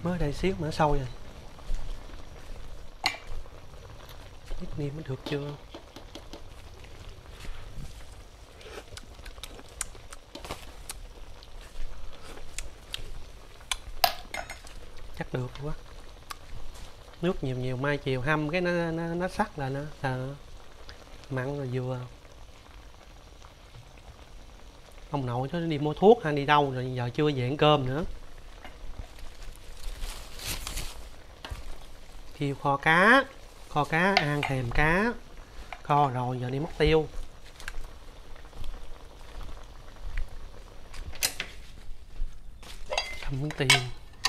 Mới đây xíu mà nó sôi rồi. Biết niêm nó được chưa? Chắc được quá. Nước nhiều nhiều mai chiều hâm cái nó sắc là nó mặn rồi vừa. Ông nội nó đi mua thuốc hay đi đâu rồi giờ chưa về ăn cơm nữa. Kêu kho cá ăn thèm cá. Kho rồi giờ đi móc tiêu. Thăm miếng tiêu.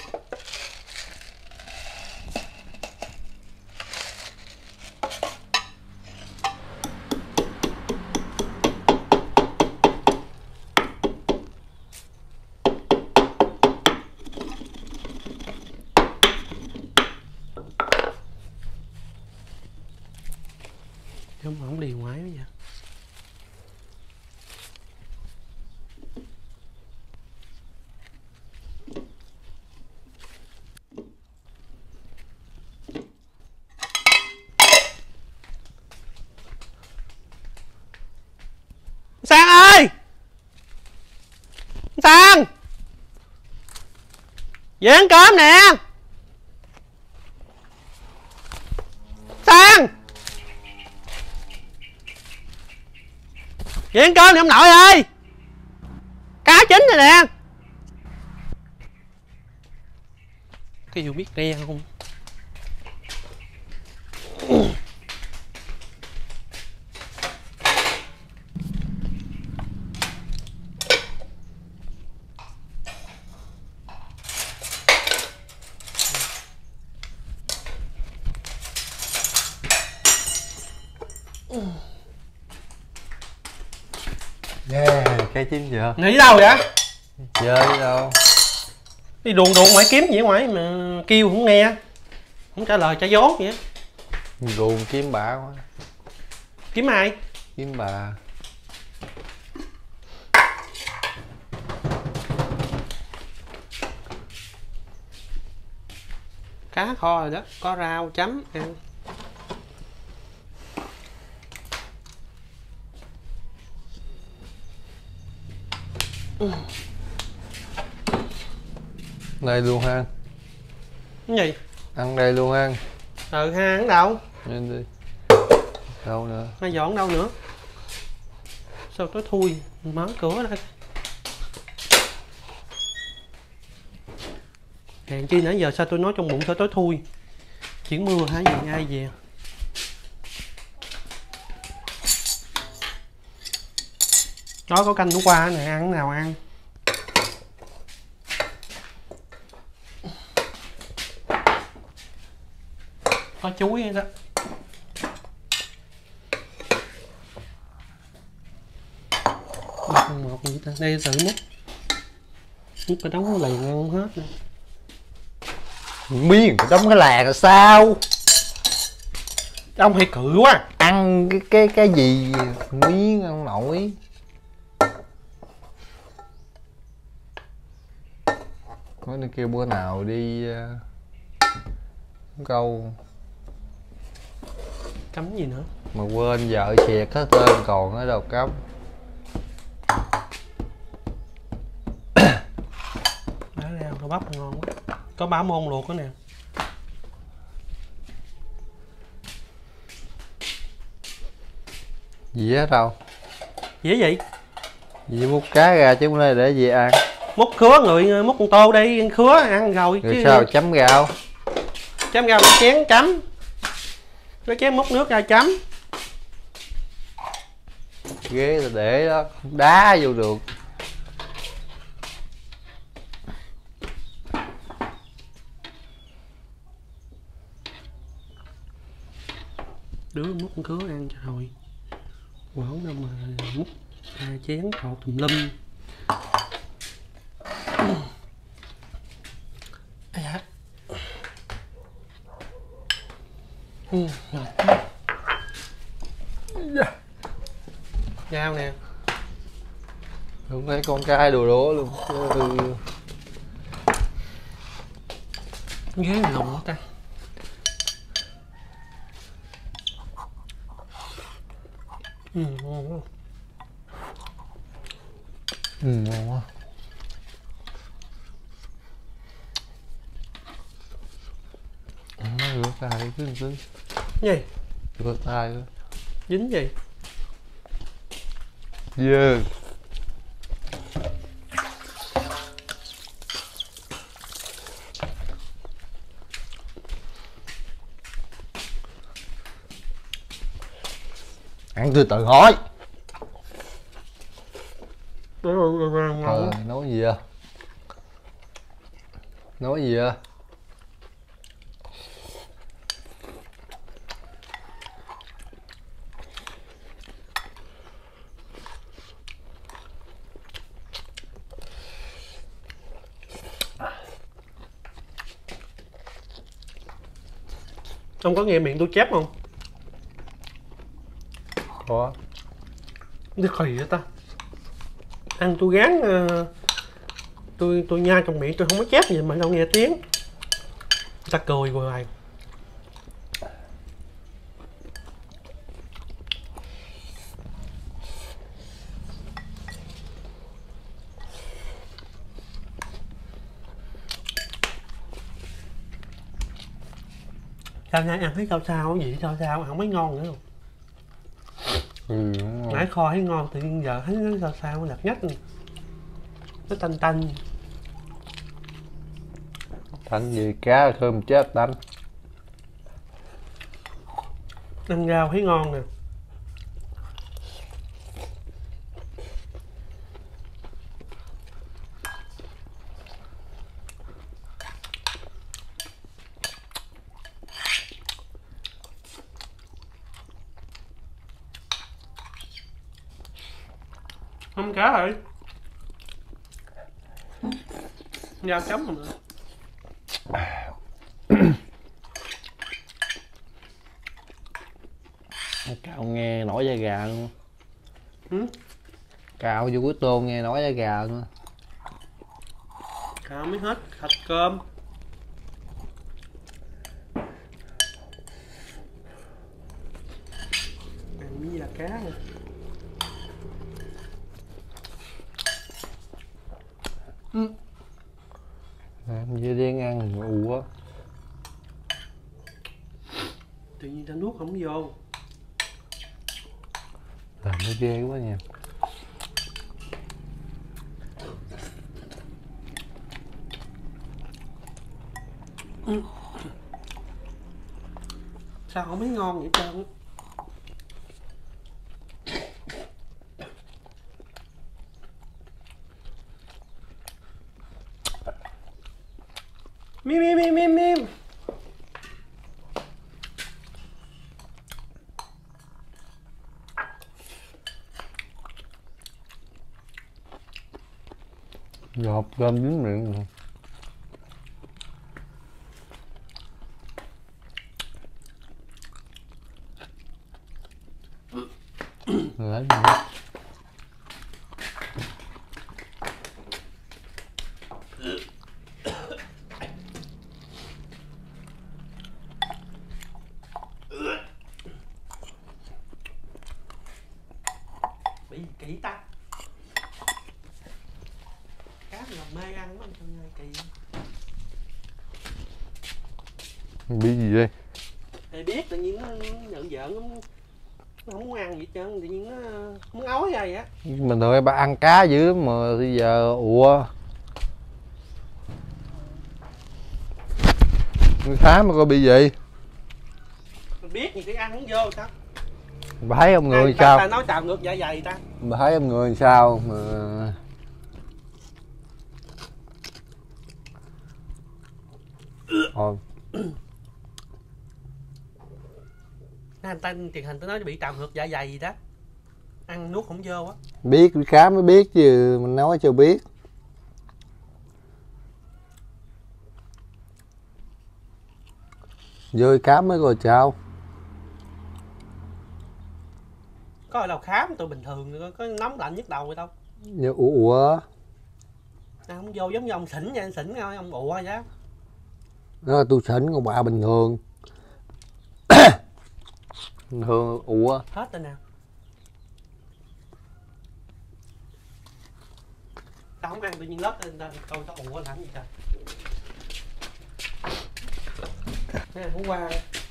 Không đi ngoài vậy. Sang ơi! Sang! Về ăn cơm nè! Sang! Về ăn cơm đi ông nội ơi! Cá chín rồi nè! Cái dù biết nghe không? Yeah, cái chín chưa? Nghĩ đâu vậy? Chơi đi đâu? Đi đùn ngoài kiếm gì ngoài mà kêu không nghe. Không trả lời trả vốn vậy. Đùn kiếm bà quá. Kiếm ai? Kiếm bà. Cá kho rồi đó, có rau chấm ăn. Đây luôn ha. Cái gì? Ăn đây luôn ha. Ừ ha, ăn đâu? Lên đi. Đâu nữa? Mai dọn đâu nữa? Sao tối thui, mở cửa ra. Hèn chi nãy giờ sao tôi nói trong bụng sao tối thui. Chuyển mưa hả gì ai về? Đó có canh thủ qua nè, ăn nào ăn. Có chuối đó. Một gì ta? Đây thử múc cái đống lầy ngon hết nè. Miếng cái đống cái làng là sao? Ông hay cự quá. Ăn cái gì miếng ông nội. Mới đi kêu bữa nào đi câu. Cắm gì nữa? Mà quên vợ xẹt hết tên còn ở đâu cắm. Đá rau rau bắp ngon quá. Có bả môn luộc nữa nè. Dĩa đâu? Dĩa gì? Dĩa múc cá ra chứ không để gì ăn. Múc khứa người múc con tô đây ăn khứa ăn rồi Rồi chứ. sao chấm rau? Chấm rau cái chén chấm. Cái chén múc nước ra chấm. Ghế là để đó không đá vô được. Đứa múc con khứa ăn cho rồi. Quẩu đâu mà múc hai chén trộn tùm lum. Dao nè. Không thấy con trai đồ đố luôn. ghế lùn quá ta. Ngon quá. Ngon quá. Rửa tay cứ Gì? rửa tay đó. Dính gì? Dơ. Ăn từ từ hỏi. Nói gì vậy? Nói gì vậy? Ông có nghe miệng tôi chép không? Có. Cái khỉ vậy ta. Ăn tôi gán tôi nhai trong miệng tôi không có chép gì mà đâu nghe tiếng. Người ta cười hoài. Sao nay ăn thấy sao gì sao không thấy ngon nữa không? Đúng Nãy kho thấy ngon tự nhiên giờ thấy nó sao lạt nhách. Nó tanh tanh. Tanh gì cá thơm chết tanh. Ăn rau thấy ngon nè. Không cá rồi. Rau chấm rồi nữa. Cạo nghe nổi da gà luôn. Cạo vô cái tô nghe nổi da gà luôn. Cạo mới hết thịt cơm. Ăn với da cá nè. Làm gì đen ăn ù quá. Tự nhiên ta nuốt không vô. Làm nó ghê quá nha. Sao không thấy ngon vậy trơn á. Mim mim mim mim mim. Gọt cơm dính miệng rồi. Lấy gì đó. Bị kỹ ta. Cá là mê ăn lắm trong ngày kỳ. Bị gì đây? Thì biết tự nhiên nó giận giận nó không muốn ăn gì hết trơn, tự nhiên nó muốn ói ra vậy á. Mình thường bà ăn cá dữ lắm mà bây giờ ủa. Khám mà coi bị gì? Mình biết gì cái ăn không vô sao? Bà thấy ông người sao? Ta nói trào ngược dạ dày ta. Bà thấy ông người sao mà thôi. Anh ta truyền hình tôi nói bị trào ngược dạ dày gì đó. Ăn nuốt không vô á. Biết khám mới biết chứ mình nói cho biết. Vô khám mới coi sao. Có ở đâu khám tôi bình thường có nóng lạnh nhức đầu vậy đâu. Như ủa. Không vô giống như ông xỉn nha, anh xỉn thôi ông ụ vậy đó. Đó là tôi xỉn, còn bà bình thường. Bình thường. Ủa Hết rồi nào. Tao không ăn tự nhiên lót lên coi tao ủa làm gì trời. Nè hôm qua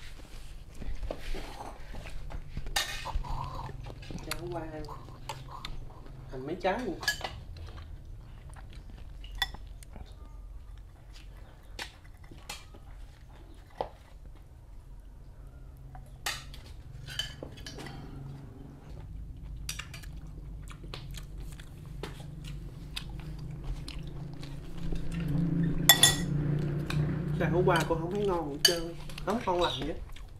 thành mấy trái luôn. Sao hôm qua con không thấy ngon hết trơn, không ngon làm gì hết.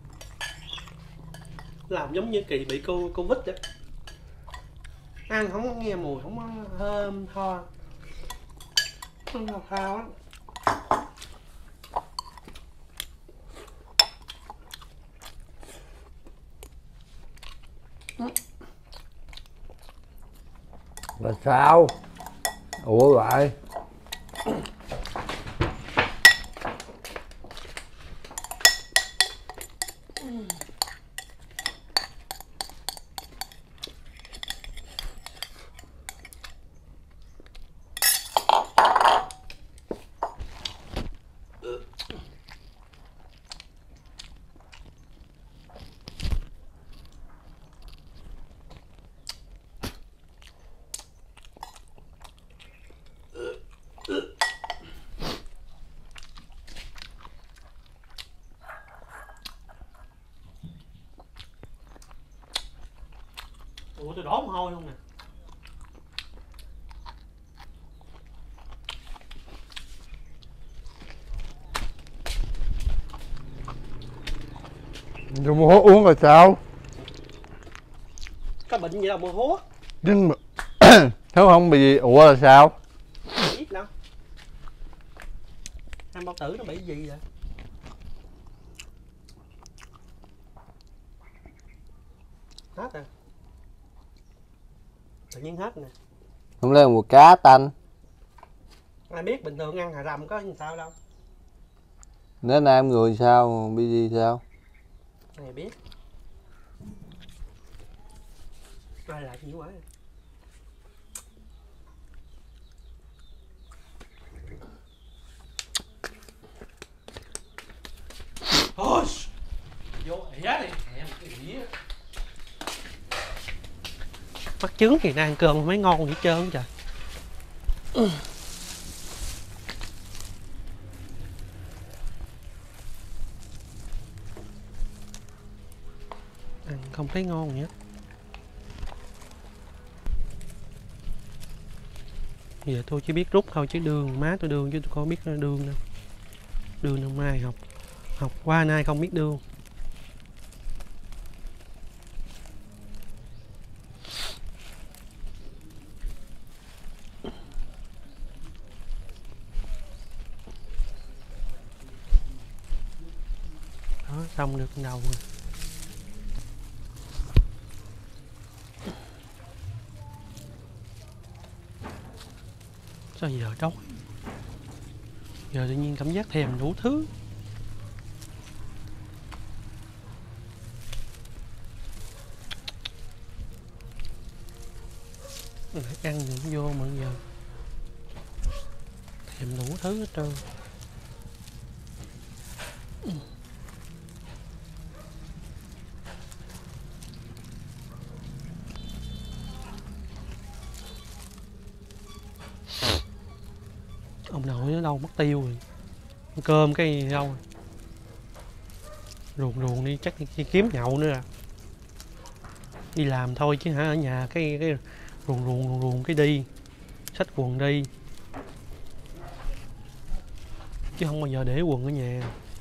Làm giống như kỳ bị Covid á. Ăn không có nghe mùi, không có thơm tho. Không thao thao á. là sao? Ủa vậy? Ủa tôi đổ mồ hôi không nè. Rồi mua hố uống rồi sao? Có bệnh gì đâu mua hố. Nhưng mà nếu không bị gì, ủa là sao? Không biết đâu. Ăn bao tử nó bị gì vậy? Hết rồi. Tự nhiên hết nè. Không lẽ một cá tanh? Ai biết bình thường ăn hà rầm có gì sao đâu. Nếu nam người sao, bị gì sao? Này biết. Ai lại nhiều quá. Ôi, vô ỉa đi, em cái ỉa. Bắt trứng thì đang ăn cơm mới ngon gì hết trơn trời. Ăn không thấy ngon gì hết. Giờ tôi chỉ biết rút thôi chứ đường má tôi đường chứ tôi không biết đường đâu. Đường năm nay học qua nay không biết đường. Đó, xong được đầu rồi. Sao giờ đói? Giờ tự nhiên cảm giác thèm đủ thứ. Phải ăn được vô mà giờ thèm đủ thứ hết trơn. Ông nội nó đâu mất tiêu rồi. Cơm cái gì đâu. Ruồng đi chắc đi kiếm nhậu nữa à. Đi làm thôi chứ hả, ở nhà cái ruồng cái đi. Xách quần đi. Chứ không bao giờ để quần ở nhà.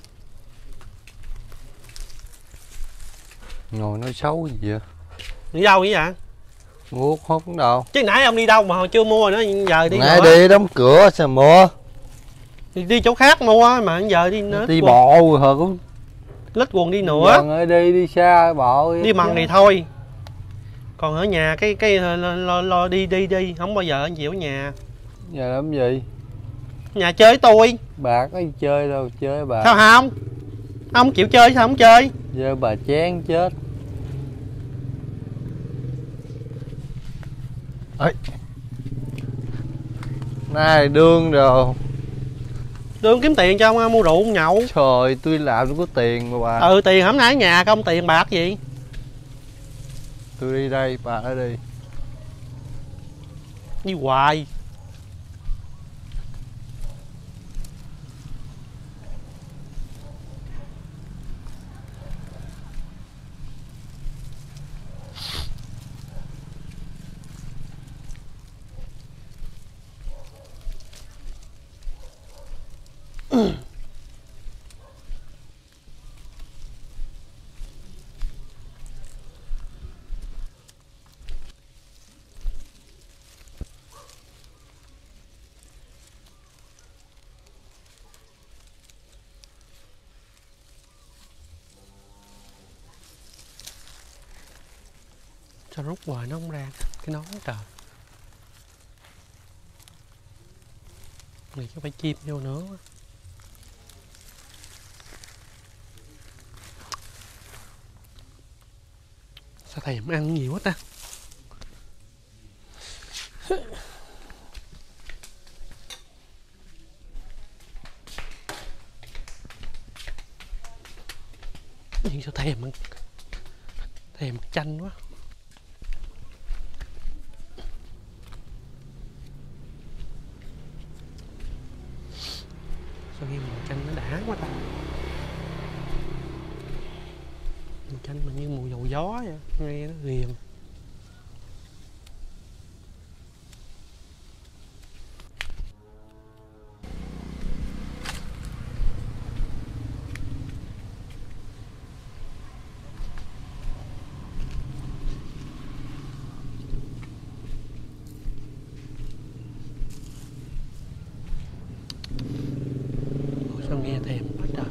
Ngồi nói xấu gì vậy? Đi đâu vậy vậy? Mua hút đâu? Chứ nãy ông đi đâu mà chưa mua nữa, giờ đi nãy nữa. đi đóng cửa sao mua? Đi chỗ khác mua mà giờ đi nữa. Đi bộ rồi cũng lết quần đi nữa. Vâng, đi xa bộ đi mần này thôi. Còn ở nhà cái lo đi không bao giờ anh chịu ở nhà. Giờ làm gì? Nhà chơi với tôi. Bà có chơi đâu, chơi bà. Sao không? Không chịu chơi sao không chơi? Giờ bà chán chết. Ê. Này đương rồi. Đương kiếm tiền cho ông mua rượu ông nhậu. Trời, tôi làm tôi có tiền mà bà. Ừ tiền hôm nay ở nhà không tiền bạc gì. Tôi đi đây, bà ở đi. Đi hoài. Sao rút hoài nó không ra cái nón trời. Này chắc phải chim vô nữa. Sao thèm ăn nhiều quá ta. Nhưng sao thèm ăn. Thèm chanh quá. Sao nghe mùi chanh nó đã quá ta. Mùi chanh mà như mùi dầu gió vậy. Nghe nó ghiền. Sao nghe thèm quá trời.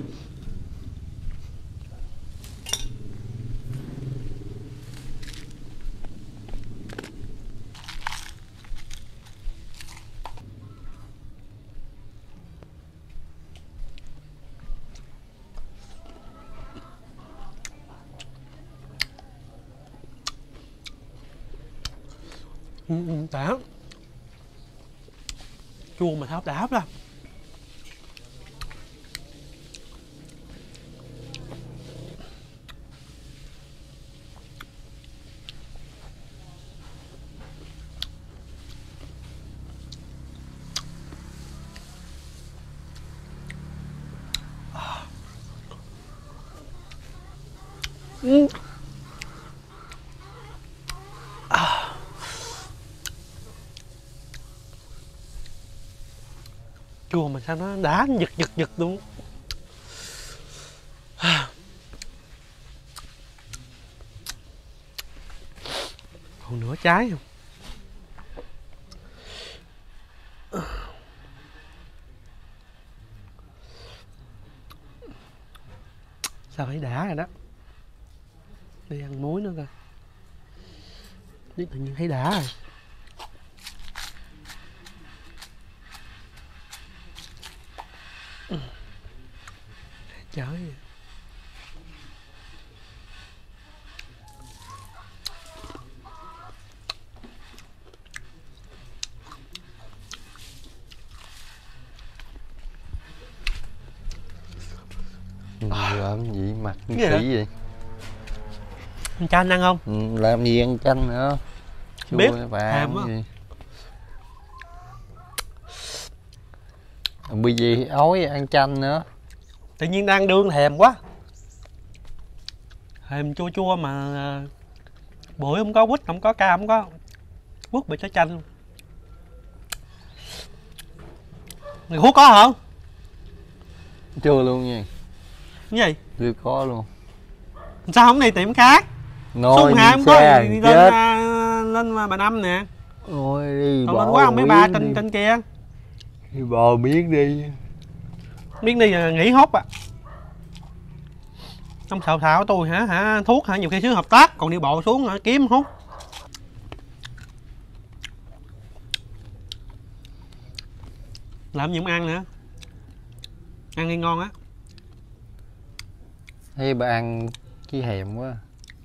Đã. Chua mà tháo đáp lắm. Chua mà sao nó đá giật giật luôn. Còn nửa trái không. Sao thấy đã rồi đó. Đi ăn muối nữa coi. Biết tự nhiên thấy đã rồi. Trời ơi. Làm gì mặt như Cái gì khỉ vậy? Ăn chanh ăn không? Làm gì ăn chanh nữa? Chua Biết, bà thèm ăn quá. gì? Bởi vì ói ăn chanh nữa. Tự nhiên đang đương thèm quá. Thèm chua chua mà bưởi không có, quýt không có, cam không có. Quất bị trái chanh luôn. Người hút có hả? Chưa luôn nha. Cái gì? Chưa có luôn. Sao không đi tiệm khác? Nói Số 2 không có xe đi chết. lên Bà Năm nè. Ôi đi Còn bỏ lên quá không mấy ba miếng đi. trên kia. Đi bò miếng đi. Miếng đi nghỉ hút à. Không xào xạo tôi hả thuốc hả, nhiều khi xứ hợp tác còn đi bộ xuống hả kiếm hút. Làm gì không ăn nữa. Ăn hay ngon á. Hay bà ăn chứ thèm quá.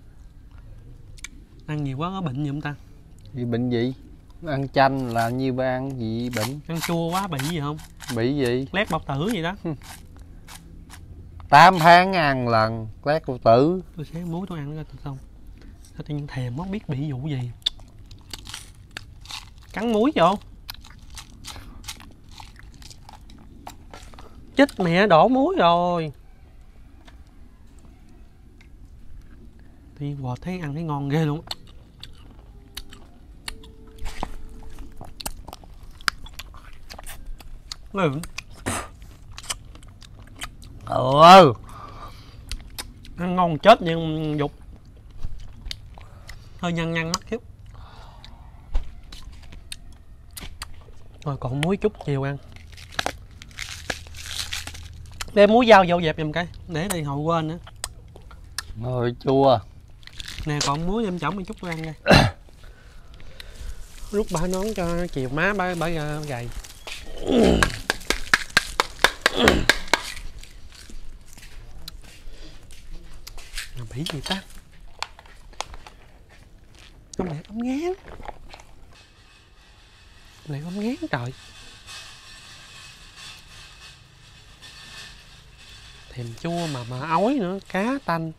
Ăn nhiều quá có bệnh gì không ta? Bị bệnh gì? Ăn chanh là như bà ăn gì bệnh? Ăn chua quá bị gì không? Bị gì? Lét bao tử gì đó. 8 tháng ăn lần lát bao tử. Tôi sẽ muối tôi ăn nó coi xong. Sao tự nhiên thèm không biết bị vụ gì. Cắn muối vô. Chết mẹ đổ muối rồi. Thì bò thấy ăn thấy ngon ghê luôn. Ừ. Ăn ngon chết nhưng dục hơi nhăn nhăn mắt chút. Rồi còn muối chút chiều ăn. Đem muối dao dầu dẹp giùm cái để đây hồi quên nữa. Rồi chua. Nè còn muối em chỏng một chút tôi ăn đây. Lúc bà nón cho chiều má bà gầy. Bị gì ta? Không lẽ ống ngán. Lại ống ngán trời. Thèm chua mà ói nữa, cá tanh.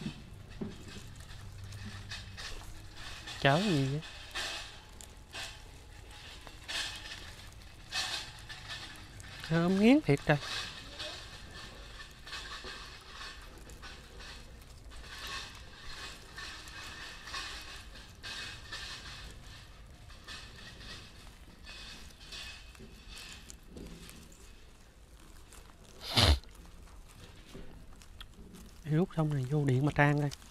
Chở gì vậy? Ống ngán thiệt trời. Rút xong này vô điện mà trang đây.